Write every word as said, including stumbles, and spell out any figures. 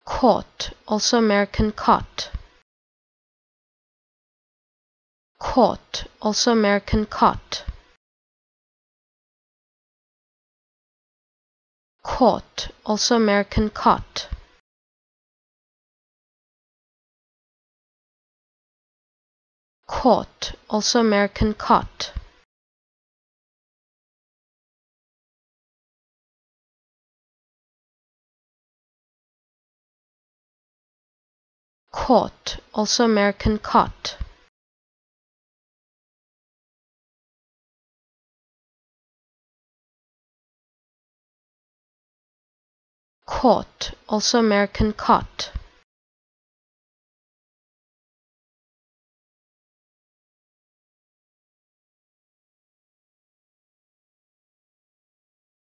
Caught, also American caught. Caught, also American caught. Caught, also American caught. Caught, also American caught. Caught, also American caught. Caught, also American caught.